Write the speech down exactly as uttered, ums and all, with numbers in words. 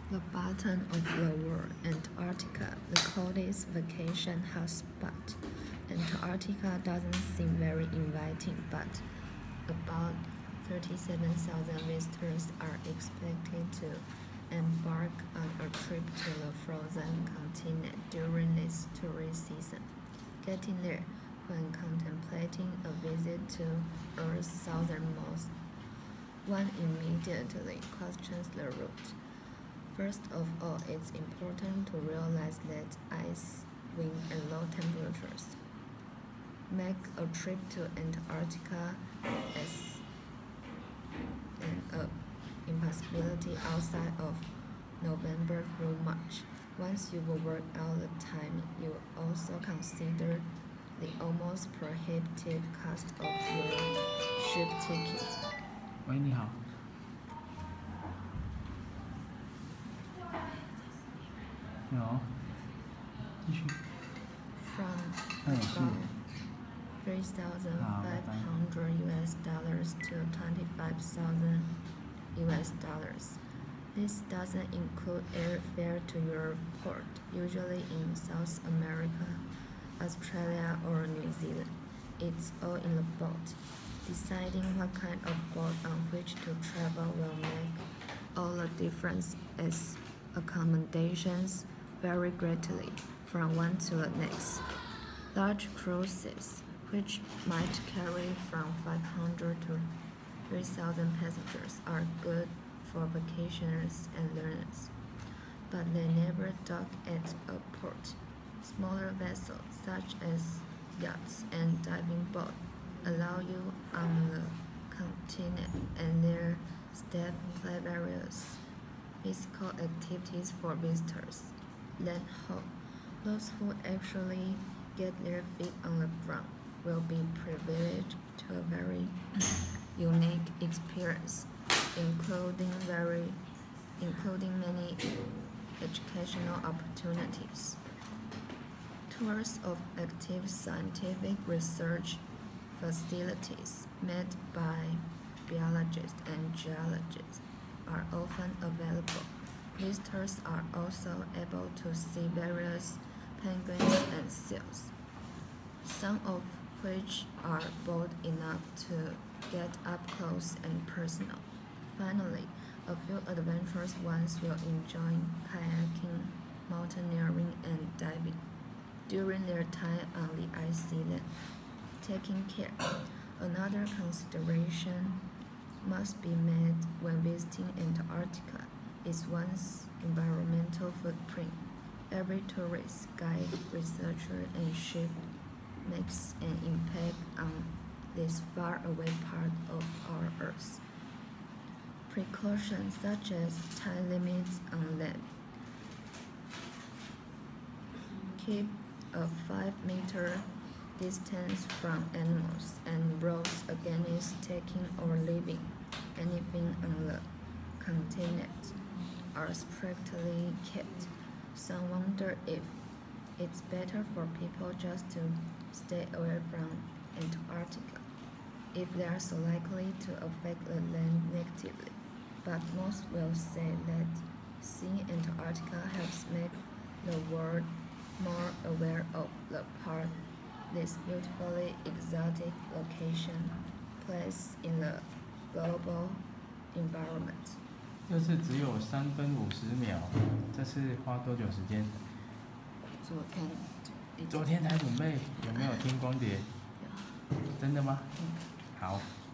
The bottom of the world, Antarctica, the coldest vacation hotspot. Antarctica doesn't seem very inviting, but about thirty-seven thousand visitors are expected to embark on a trip to the frozen continent during this tourist season. Getting there, when contemplating a visit to Earth's southernmost, one immediately questions the route. First of all, it's important to realize that ice, wind, and low temperatures make a trip to Antarctica as an uh, impossibility outside of November through March. Once you've worked out the time, you also consider the almost prohibitive cost of your ship ticket. 喂，你好。有，继续。 From 那也是。 about three thousand five hundred U S dollars to twenty-five thousand U S dollars. This doesn't include airfare to your port, usually in South America, Australia, or New Zealand. It's all in the boat. Deciding what kind of boat on which to travel will make all the difference as accommodations vary greatly from one to the next. Large cruises, which might carry from five hundred to three thousand passengers, are good for vacationers and learners, but they never dock at a port. Smaller vessels, such as yachts and diving boats, allow you on the continent, and their staff play various physical activities for visitors. Then those who actually get their feet on the ground will be privileged to a very unique experience, including very, including many educational opportunities. Tours of active scientific research facilities made by biologists and geologists are often available. Visitors are also able to see various penguins and seals, some of which are bold enough to get up close and personal. Finally, a few adventurous ones will enjoy kayaking, mountaineering, and diving during their time on the icy land. Taking care. Another consideration must be made when visiting Antarctica is one's environmental footprint. Every tourist, guide, researcher, and ship makes an impact on this faraway part of our Earth. Precautions such as time limits on land, keep a five meter distance from animals, and rules against taking or leaving anything on the continent are strictly kept. Some wonder if it's better for people just to stay away from Antarctica, if they are so likely to affect the land negatively. But most will say that seeing Antarctica helps make the world more aware of the part this beautifully exotic location plays in the global environment. 这次只有三分五十秒，这次花多久时间？ 昨天。 昨天才准备，有没有听光碟？ 有。 真的吗？ 嗯。 好。